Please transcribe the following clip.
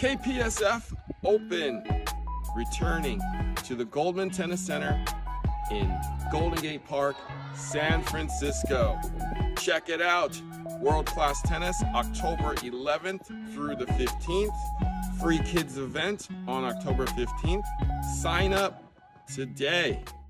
KPSF Open, returning to the Goldman Tennis Center in Golden Gate Park, San Francisco. Check it out. World-class tennis, October 11th through the 15th. Free kids event on October 15th. Sign up today.